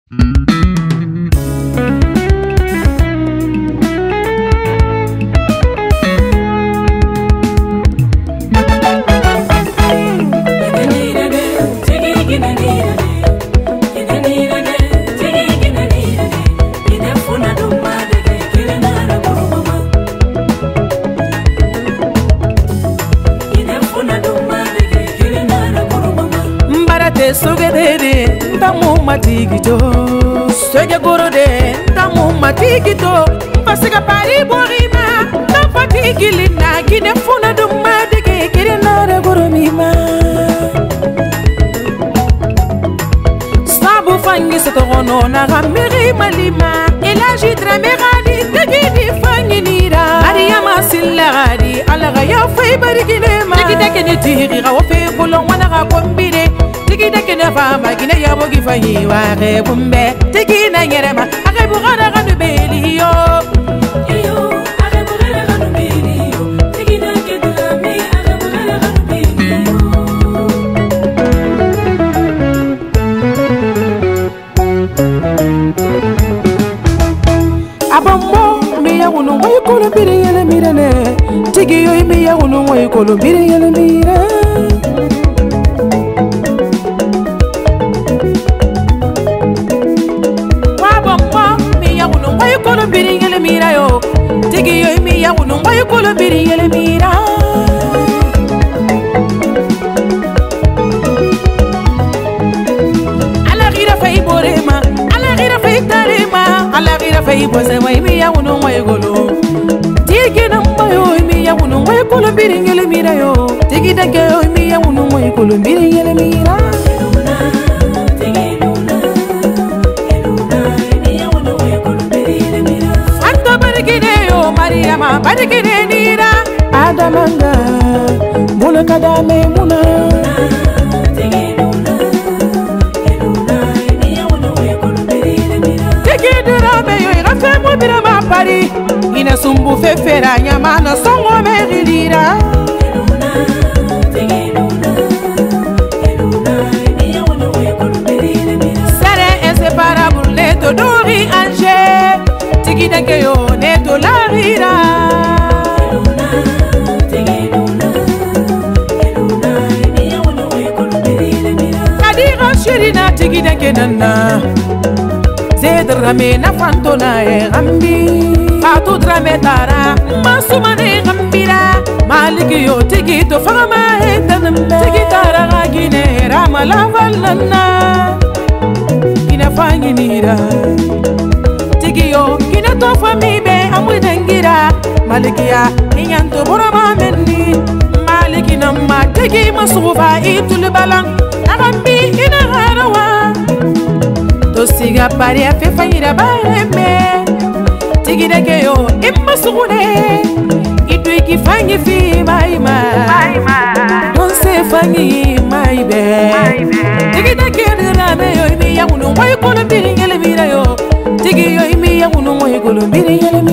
Sogedede tamu matigito soge gorode tamu matigito pasiga pari borima ta fatigilina kine funa dumma dege kirenare goromima sabu fangi setono na gamiri malima elaji drameradi dege di fangi nira ariyama sillagadi alaga ya fay bariginema dege dege ni tiri ga wofe bolon wana ga kombire Tikida kena fama kina yabo gifanyi wa rebumbe tikina nyerema akebu gana kanu beliyo iyo akebu gana kanu beliyo tikina kedame akebu gana kanu beliyo abambo miya wunu moy kolo biri yele mirane tigiyo miya wunu moy kolo biri yele mirane kolo biri yele mira yo tigi yo mi ya wunu moy kolo biri yele mira ala gira fay borema ala gira fay tarema ala gira fay bose moy mi ya wunu moy kolo tigi na moyo mi ya wunu moy kolo biri yele mira yo tigi dake yo mi ya wunu moy kolo biri yele mira Mariama barikine nira adamanga bolo kadame muna tikidura be yo irafe mo birama pari ina sumbu fefera nyama na songo merilira sere inséparable le dodori anje tikidake yo neto la rira kadira shirina tikidake nana zedrame na fantona e gambi fatu drame tara masumane gambira maliki yo tikito fama e tanambe tikitara gine ramala valana kina fanginira tigiyo kina to fami be amudengira malikiya inyanto borama menni malikina ma tigi masufa itul balang agambi ina harawa to siga pari afe fayira bareme tigi deke yo imma sugune itu iki fangi fi maima don se fangi maibe tigi deke rame yo mi ya wunu moy kono biri ngele mira yo tigi yo mi ya wunu moy kono biri ngele